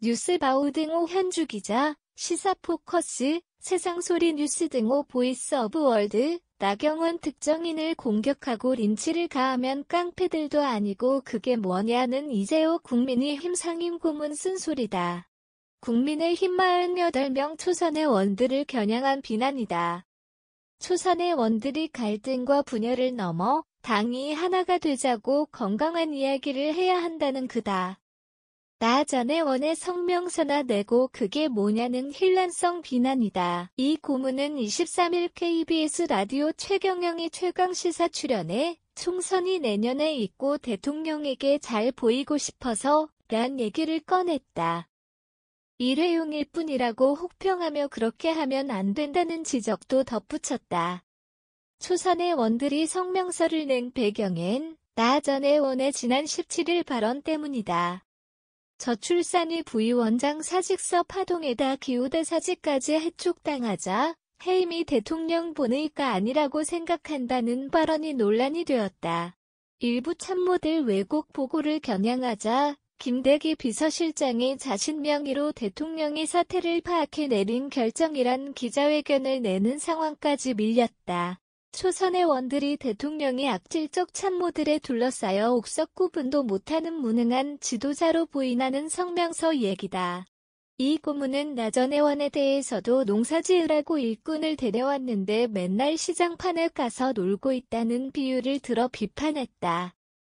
뉴스바우 등호 현주 기자, 시사포커스, 세상소리 뉴스 등호 보이스 오브 월드, 나경원 특정인을 공격하고 린치를 가하면 깡패들도 아니고 그게 뭐냐는 이재호 국민의힘 상임고문 쓴소리다. 국민의힘 48명 초선의 원들을 겨냥한 비난이다. 초선의 원들이 갈등과 분열을 넘어 당이 하나가 되자고 건강한 이야기를 해야 한다는 그다. 나 전에 원의 성명서나 내고 그게 뭐냐는 혼란성 비난이다. 이 고문은 23일 KBS 라디오 최경영이 최강시사 출연해 총선이 내년에 있고 대통령에게 잘 보이고 싶어서 란 얘기를 꺼냈다. 일회용일 뿐이라고 혹평하며 그렇게 하면 안 된다는 지적도 덧붙였다. 초선의 원들이 성명서를 낸 배경엔 나 전의 원의 지난 17일 발언 때문이다. 저출산이 부위원장 사직서 파동에다 기후대 사직까지 해촉당하자 해임이 대통령 본의가 아니라고 생각한다는 발언이 논란이 되었다. 일부 참모들 왜곡 보고를 겨냥하자 김대기 비서실장이 자신 명의로 대통령이 사태를 파악해 내린 결정이란 기자회견을 내는 상황까지 밀렸다. 초선의 원들이 대통령이 악질적 참모들에 둘러싸여 옥석 구분도 못하는 무능한 지도자로 부인하는 성명서 얘기다. 이 고문은 나전의 원에 대해서도 농사지으라고 일꾼을 데려왔는데 맨날 시장판에 가서 놀고 있다는 비유를 들어 비판했다.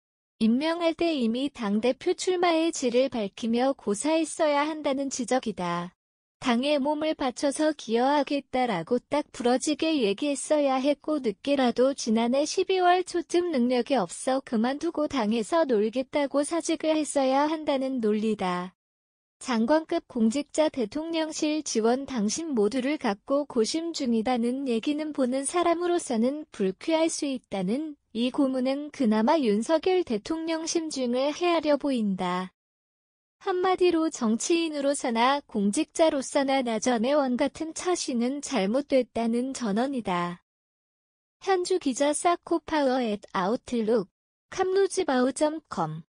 임명할 때 이미 당대표 출마의 질을 밝히며 고사했어야 한다는 지적이다. 당에 몸을 바쳐서 기여하겠다라고 딱 부러지게 얘기했어야 했고 늦게라도 지난해 12월 초쯤 능력이 없어 그만두고 당에서 놀겠다고 사직을 했어야 한다는 논리다. 장관급 공직자 대통령실 지원 당신 모두를 갖고 고심 중이다는 얘기는 보는 사람으로서는 불쾌할 수 있다는 이 고문은 그나마 윤석열 대통령 심중을 헤아려 보인다. 한마디로 정치인으로서나 공직자로서나 나전의 원 같은 처신은 잘못됐다는 전언이다. 현주 기자 사코파워 @아웃룩, 캄루즈바우.com